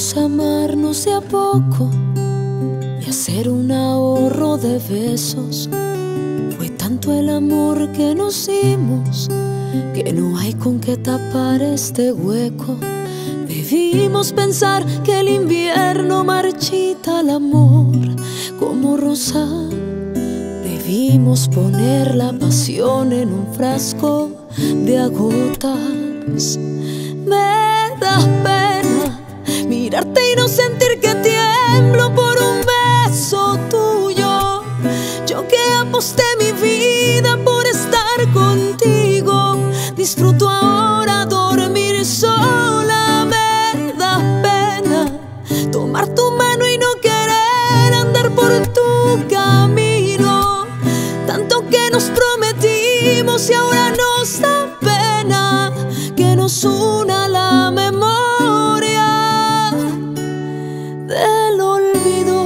Vamos a amarnos de a poco y hacer un ahorro de besos. Fue tanto el amor que nos dimos que no hay con qué tapar este hueco. Debimos pensar que el invierno marchita el amor como rosal. Debimos poner la pasión en un frasco de agotas. Me da pena mirarte y no sentir que tiemblo por un beso tuyo. Yo que aposté mi vida por estar contigo, disfruto ahora dormir sola. Me da pena tomar tu mano y no querer andar por tu camino. Tanto que nos prometimos y ahora nos da pena que nos una la memoria del olvido.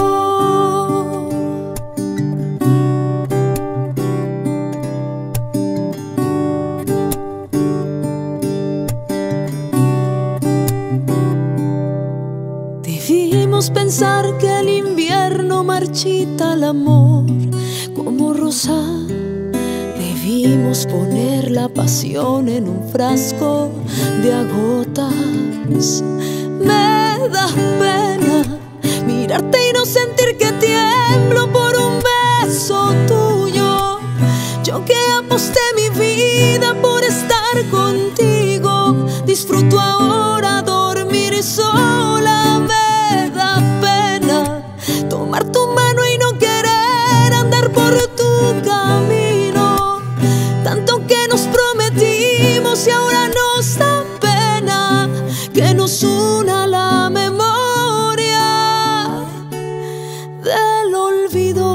Debimos pensar que el invierno marchita el amor como rosal. Debimos poner la pasión en un frasco de agotas. Me da pena mirarte y no sentir que tiemblo por un beso tuyo. Yo que aposté mi vida por estar contigo, disfruto ahora dormir sola. Me da pena tomar tu mano y no querer andar por tu camino. Tanto que nos prometimos y ahora nos da pena que nos una la memoria del olvido.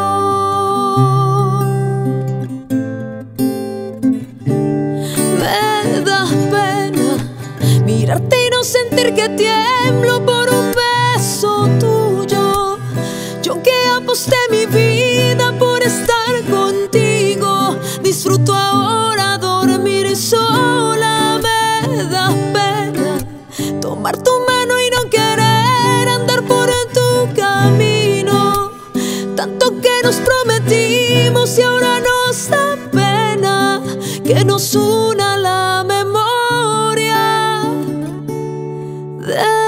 Me da pena mirarte y no sentir que tiemblo por un beso tuyo. Yo que aposté mi vida por estar contigo, disfruto ahora dormir sola. Me da pena tomar tu mano y no querer andar por tu camino. Tanto que nos prometimos y ahora nos da pena que nos una la memoria de